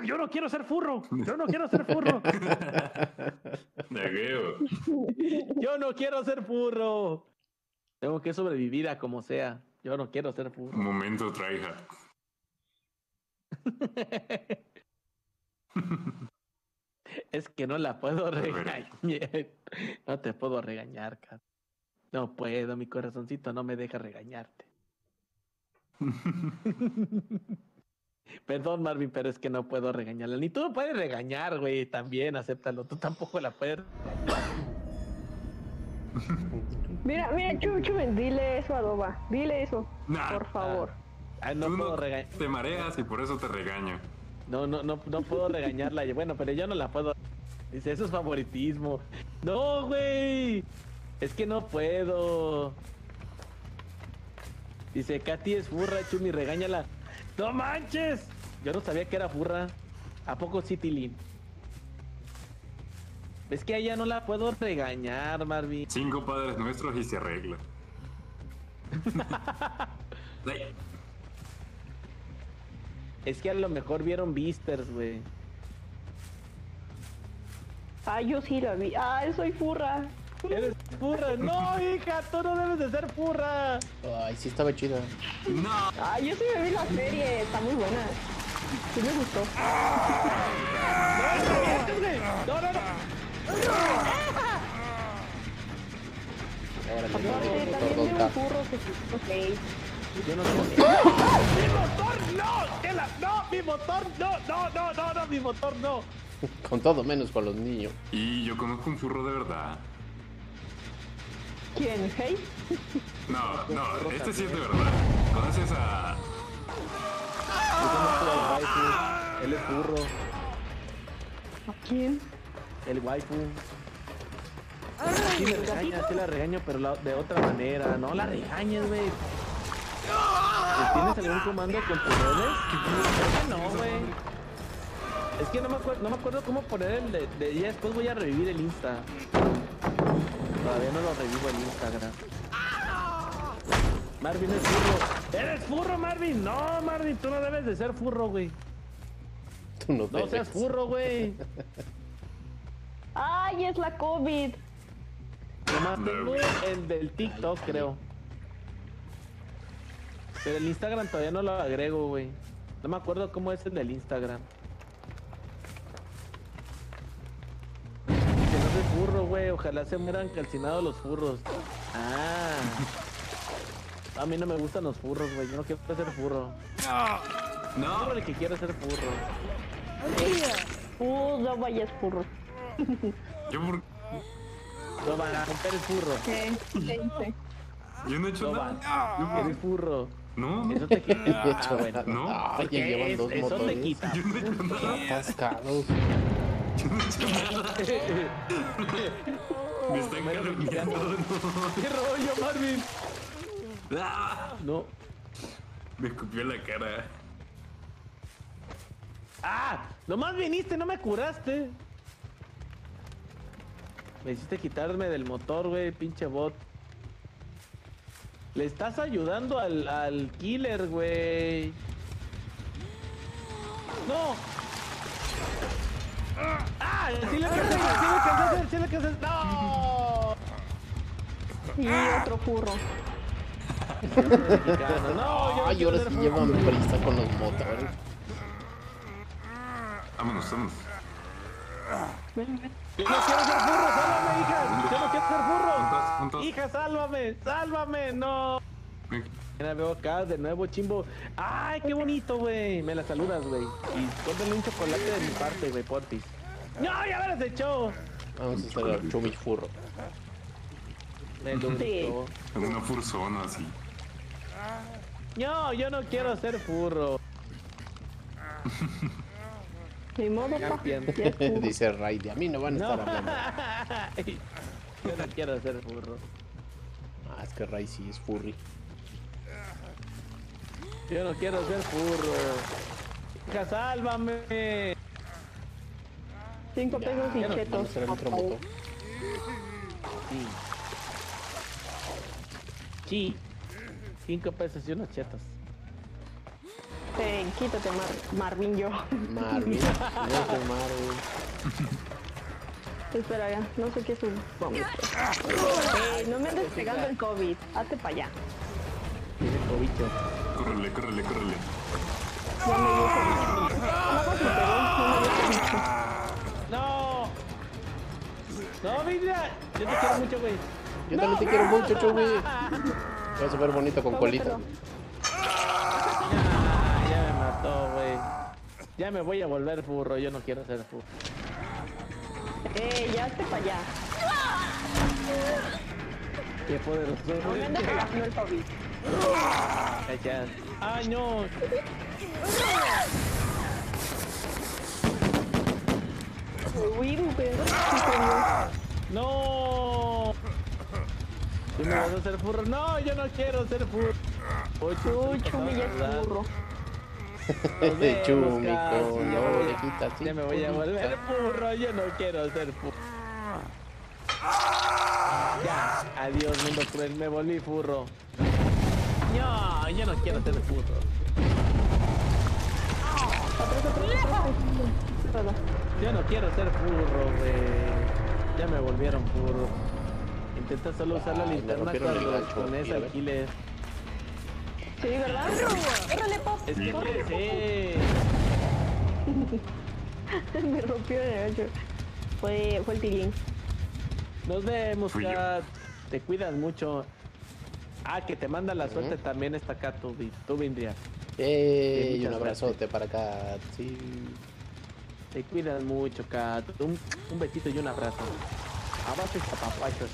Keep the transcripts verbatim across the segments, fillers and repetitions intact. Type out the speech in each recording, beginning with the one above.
yo no quiero ser furro. Yo no quiero ser furro. Yo no quiero ser furro. Tengo que sobrevivir a como sea. Yo no quiero ser furro. Momento tryhard. Es que no la puedo regañar. No te puedo regañar, Kat. No puedo, mi corazoncito no me deja regañarte. Perdón, Marvin, pero es que no puedo regañarla. Ni tú me puedes regañar, güey. También, acéptalo. Tú tampoco la puedes. Mira, mira, Chum, Chum, dile eso a Doba. Dile eso, nah, por favor. Ah, no tú puedo no regañar. te mareas y por eso te regaño. No, no, no, no puedo regañarla. Bueno, pero yo no la puedo. Dice, eso es favoritismo. No, güey. Es que no puedo. Dice, Katy es furra, Chumi, regáñala. ¡No manches! Yo no sabía que era furra. ¿A poco sí, Tilín? Es que a ella no la puedo regañar, Marvin. Cinco padres nuestros y se arregla. Es que a lo mejor vieron Beasters, güey. Ah, yo sí la vi. Ah, soy furra. Eres furra. No, hija, tú no debes de ser furra. Ay, sí estaba chida. No. Ah, yo sí me vi la serie. Está muy buena. Sí me gustó. No, no, no. Órale, Aparte, motor, también motor, veo tonta. furros que... Ok. Yo no sé. ¡Mi motor no! ¿Qué la... No, mi motor no, no, no, no, no, mi motor no. Con todo menos con los niños. Y yo conozco un furro de verdad. ¿Quién? ¿Hey? No, no, este sí es de verdad. ¿Conoces a...? Yo conozco al waifu. Él es furro. ¿A quién? El waifu. Sí le regaña, sí la regaño, pero la- de otra manera. No la regañes, güey. ¿Tienes algún comando con poderes? No, güey. Es que no me, acuer- no me acuerdo cómo poner el de, de... Ya después voy a revivir el Insta. Todavía no lo revivo el Instagram. Marvin es furro. ¡Eres furro, Marvin! No, Marvin, tú no debes de ser furro, güey. Tú no, No debes. seas furro, güey. ¡Ay, es la COVID! Nomás tengo el del TikTok, creo. Pero el Instagram todavía no lo agrego, güey. No me acuerdo cómo es el del Instagram. Que no soy furro, güey. Ojalá se mueran calcinados los furros. Ah. A mí no me gustan los furros, güey. Yo no quiero ser furro. No. Solo el que quiere ser furro. Uh, no vayas furro. Yo, por... No van a romper el furro. Sí, sí, sí. yo no he hecho No nada. van. Yo por- Eres furro. No, Eso te quita. De Ah, hecho, bueno. no. Ay, ya llevan dos Eso te motores. quita. yo no he hecho nada. Atascados. Me están calumniando. ¿Qué rollo, Marvin? Ah, No. me escupió la cara. ¡Ah! Nomás viniste, no me curaste. Me hiciste quitarme del motor, güey, pinche bot. Le estás ayudando al, al killer, güey. ¡No! ¡Ah! ¡Sí le alcancé, sí le alcancé a hacer, sí le alcancé a hacer! ¡No! Y otro furro. Mexicano. No, yo Ay, quiero ahora ser sí furro. llevan prisa con los motores. Vámonos, vámonos. Ven, ven. Yo no quiero ser furro, sálvame, hija. Yo no quiero ser furro. Juntos, juntos. Hija, sálvame, sálvame, no. Ven. Mira, veo acá de nuevo, chimbo. ¡Ay, qué bonito, güey! Me la saludas, güey. Y cómprale un chocolate de mi parte, güey, porfis. ¡No, ya me las echó! Vamos a hacer el Chumi furro. Me lo Sí. gustó. Una fursona así. No, yo no quiero ser furro. Ni modo, Ya pa. entiendo. Ya es furro. Dice Raidi, a mí no van a No. estar hablando. Yo no quiero ser furro. Ah, es que Ray sí es furry. Yo no quiero ser furro. Hija, sálvame. Cinco pesos y Ya, chetos. vamos a hacer el otro motor. Sí. Sí. Cinco pesos y unos chetos. Hey, quítate, Mar Marvin, yo. Marvin. No soy Marvin. Espera, ya. No sé qué es un vómito. Hey, no me andes pegando el COVID. Hazte para allá. Tiene cobicho. Córrele, córrele, córrele. Ya me dio COVID. Nada más me pegó. No me dio COVID. ¡No! ¡No, mira! Yo te quiero mucho, güey. Yo también te quiero mucho, Chumi. Va a ser bonito con colita. Ah, ya me mató, güey. Ya me voy a volver furro. Yo no quiero ser furro. Eh, ya hazte para allá. Qué poderoso. No me andes pegando el COVID. Cachas. ¡Ay, no! Uy, pero... ¡No! ¿Tú me vas a hacer furro? ¡No! Yo no quiero ser furro. Uy, Chumi ya es burro. Nos vemos, Chumi, Cas. con Ya la me voy- orejita así. Ya me voy a volver furro. Yo no quiero ser furro. Ya, adiós mundo cruel, me volví furro. No, yo no quiero ser furro. Yo no quiero ser furro, güey. Ya me volvieron furro. Intenta solo usar la Ay, me linterna rompieron el cuando gancho. con Mira, esa a ver. Aquiles. Sí, ¿verdad? ¡Órale, pop! Es que ¡Órale, sí. me rompió el gancho. Fue, fue el tilín. Nos vemos, Fui yo. Kat. Te cuidas mucho. Ah, que te manda la suerte también está acá, tú, Vi- tú vendrías. ¡Ey! Sí, Un muchas abrazote para acá. Sí. Te cuidas mucho, Kat. Un, un besito y un abrazo. Abrazos papapachos.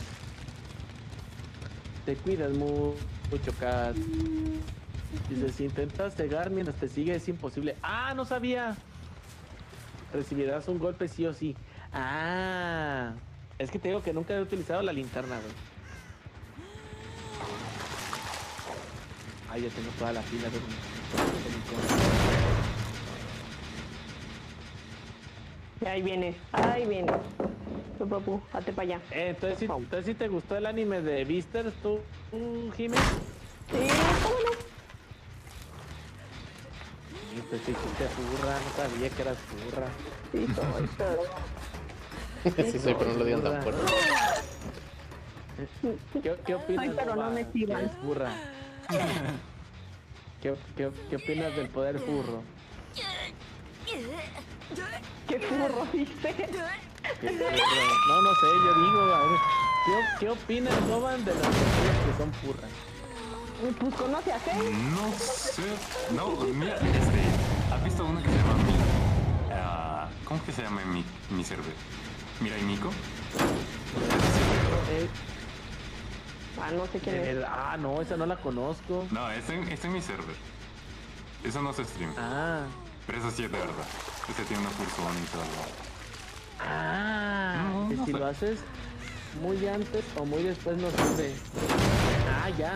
Te cuidas mu- mucho, Kat. Dice, si intentas cegar mientras te sigue es imposible. Ah, no sabía. Recibirás un golpe sí o sí. Ah. Es que te digo que nunca he utilizado la linterna, güey. Ah, ya tengo toda la pila de mi... de mi cosa. Y ahí viene, ahí viene. Tu papu, hazte para allá. Eh, entonces, ¿sí, entonces sí te gustó el anime de Beasters, tú, tú, Jiménez? Sí, ¿cómo no? Sí, pues te hiciste furra, no sabía que eras furra. Sí, soy, pero... Sí, soy, pero no lo digan tan fuerte. ¿Qué, qué opinas? Ay, pero no Loba, me que sigan. eres furra? ¿Qué, qué, ¿Qué opinas del poder furro? ¿Qué furro dice? ¿Qué furro? No, no sé, yo digo, a ver, ¿qué, qué opinas, Loban, de las personas que son furras? Pues conoce a Zen. No sé. No, mira, este. ¿Has visto una que se llama Mi. ah, ¿Cómo que se llama mi, mi server? Mira y Nico. Eh, Ah, no sé quién de es. verdad, ah, no, esa no la conozco. No, este, este es mi server. Eso no se stream. Ah, Pero eso sí es de verdad. Este tiene una fursona y todo. ah, No, que no si sé. lo haces muy antes o muy después no sirve. Ah, ya.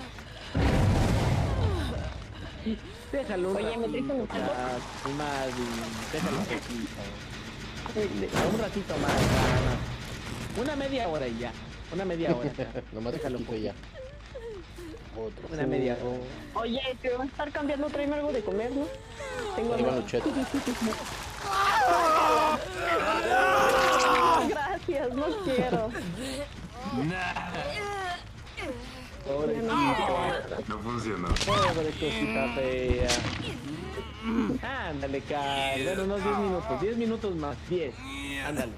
Déjalo un Oye, me ratito, traes un taco. ya, más y déjalo un poquito. Un ratito más, nada más. Una media hora y ya. Una media hora. ya. Nomás Déjalo poquito un ya. Otro. Una media furro. hora. Oye, te va a estar cambiando, tráeme algo de comer, ¿no? Tengo Ahí van hambre. los chetos. Ah, gracias, no quiero. Pobrecito. No funcionó. Pobre cosita fea. Ándale, Carl. Bueno, unos diez minutos. diez minutos más. diez. Ándale.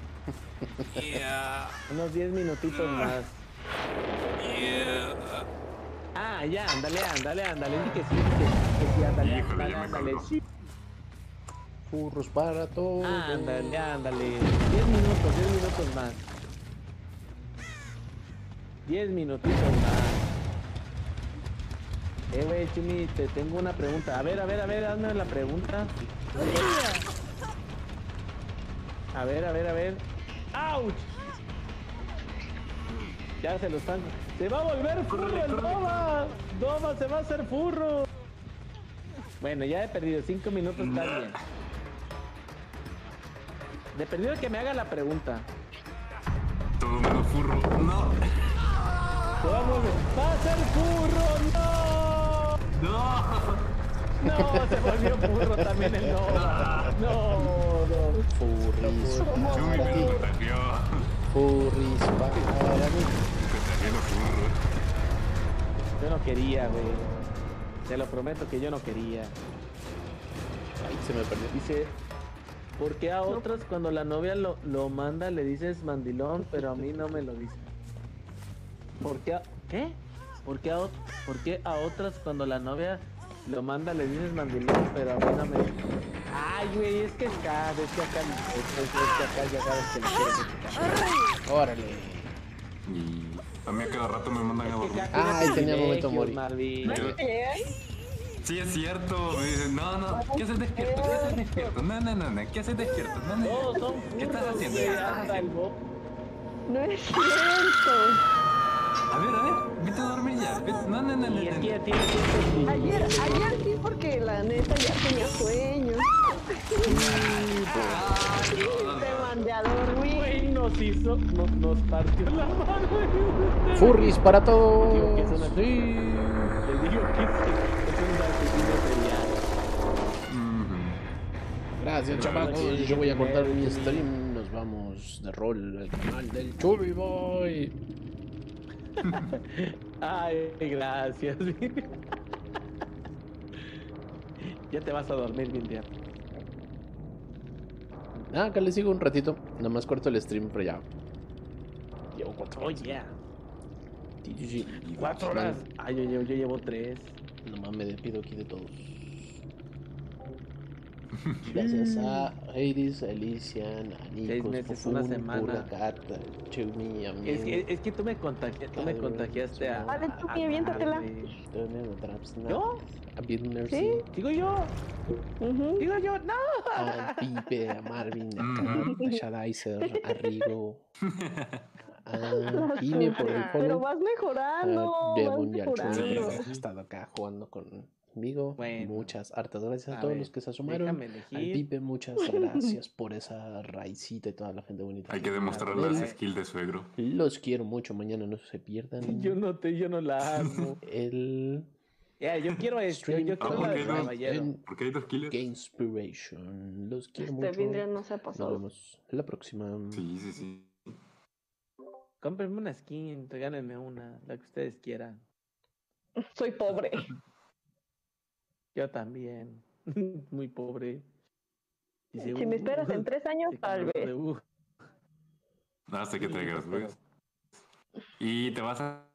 Unos diez minutitos más. Ah, ya, ándale, ándale, ándale. Di que sí, di que sí, que sí, ándale, Híjole, ándale, ya me ándale, colgó. sí. Furros para todos. Ándale, ándale. diez minutos, diez minutos más. diez minutitos más. Eh, güey, Chumi, te tengo una pregunta. A ver, a ver, a ver, hazme la pregunta. A ver, a ver, a ver. ¡Auch! Ya se lo están. ¡Se va a volver furro el Doma! ¡Doma se va a hacer furro! Bueno, ya he perdido cinco minutos, está bien. De perdido que me haga la pregunta. Todo menos furro. No. ¡Vamos! ¡Va a ser furro! ¡No! No. No, se volvió burro también el Nova. No, no. Furries Chumi para me ti. lo contagió. Furries para mí. Contagió los furros. Yo no quería, güey. Te lo prometo que yo no quería. Ay, se me perdió. Dice, ¿por qué a otros cuando la novia lo, lo manda le dices mandilón, pero a mí no me lo dices? ¿Por qué? A, ¿Qué? ¿Por qué, a, ot- ¿Por qué a otras cuando la novia lo manda le dices mandilón, pero a mí no me... Ay, güey, es que acá, es que acá, es, es- es que acá ya sabes que le quieres echar. Órale. Y a mí a cada rato me mandan a Es que dormir. acá Ay, tienes tenía momento privilegios, morir. Marvin. Yo- ¿Qué? Sí, es cierto. Me dicen, no, no, ¿qué haces despierto? ¿Qué haces despierto? No, no, no, no, ¿qué haces despierto? No, no, Todos no. son ¿Qué estás furros, haciendo? güey, ¿Qué estás hasta el haciendo? Bob. No es cierto. A ver, a ver, vete a dormir ya. Vete- No, no, no, no, Y es que ya no. tiene tiempo Ayer, ayer sí, porque la neta ya tenía sueño. Te mandé a dormir. Güey, nos hizo, no- nos partió la madre. Furries para Digo que es todos. una- Sí. Les digo que es, es un asesino serial. Ujú. Gracias, chamacos. Yo voy a cortar mi stream. Nos vamos de rol al canal del Chubby Boy. Ay, gracias. Ya te vas a dormir bien día. Ah, acá les sigo un ratito. Nada más corto el stream, pero ya. Llevo cuatro Oh, horas. yeah. Sí, sí, sí. Cuatro horas. Ay, yo, yo, yo llevo tres. Nomás me despido aquí de todos. Gracias a Hades, a Elysian, a Seis Nikos, meses, una Pufun, semana. Purra Cata, Chumi, a mí. Es que, es que tú me contagiaste, tú me contagiaste a... Vale, tú, a- mi, a aviéntatela. Marvin. ¿Yo? ¿Yo? A Bill Mercy, ¿Sí? ¿Digo yo? Ujú. ¿Digo yo? ¡No! a Pipe, a Marvin, a Kat, Ujú. a Shadicer, a Rigo, a Jime por el Pero follow, vas a mejorando, vas Devon y al Chumi mejorando. por haber estado acá jugando conmigo. Bueno. Muchas hartas gracias a, A todos ver, los que se asomaron. déjame Al elegir. Pipe, muchas gracias por esa raicita y toda la gente bonita. Hay que demostrar Claro. las skills de suegro. Los quiero mucho, mañana no se pierdan. Yo no te, yo no la amo. El Ya, yo quiero esto, stream yo Ah, quiero ¿por la qué de no? caballero. en Porque hay dos killers. Gamespiration. Los quiero Este mucho. Vindria no se ha Nos pasado. vemos la próxima. Sí, sí, sí. Cómprenme una skin, regálenme una, la que ustedes quieran. Soy pobre. Yo también. Muy pobre. Dice, Si me esperas en "Uh, tres años, te tal quedo de, vez. uh". Hasta que Sí, traigas, pero- güey. Y te vas a